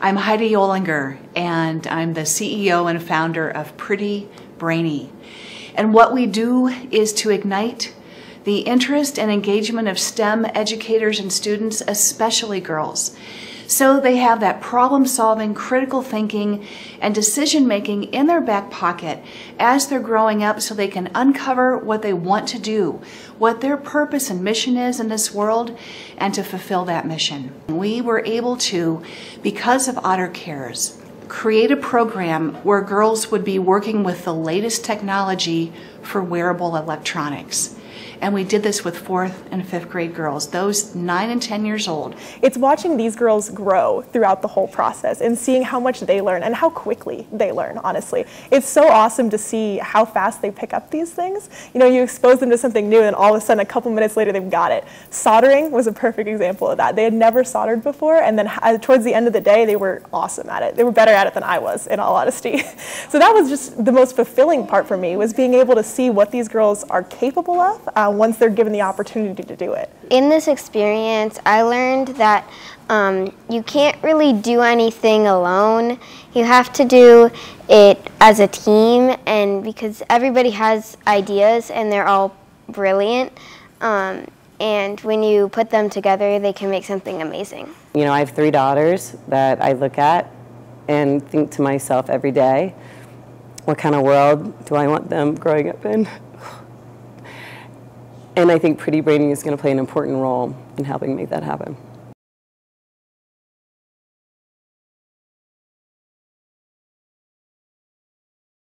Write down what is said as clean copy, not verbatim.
I'm Heidi Yolinger, and I'm the CEO and founder of Pretty Brainy. And what we do is to ignite the interest and engagement of STEM educators and students, especially girls, so they have that problem-solving, critical thinking, and decision-making in their back pocket as they're growing up, so they can uncover what they want to do, what their purpose and mission is in this world, and to fulfill that mission. We were able to, because of Otter Cares, create a program where girls would be working with the latest technology for wearable electronics. And we did this with 4th and 5th grade girls, those 9 and 10 years old. It's watching these girls grow throughout the whole process and seeing how much they learn and how quickly they learn, honestly. It's so awesome to see how fast they pick up these things. You know, you expose them to something new and all of a sudden a couple minutes later they've got it. Soldering was a perfect example of that. They had never soldered before, and then towards the end of the day they were awesome at it. They were better at it than I was, in all honesty. So that was just the most fulfilling part for me, was being able to see what these girls are capable of once they're given the opportunity to do it. In this experience, I learned that you can't really do anything alone. You have to do it as a team, and because everybody has ideas and they're all brilliant, and when you put them together, they can make something amazing. You know, I have 3 daughters that I look at and think to myself every day, what kind of world do I want them growing up in? And I think Pretty Brainy is going to play an important role in helping make that happen.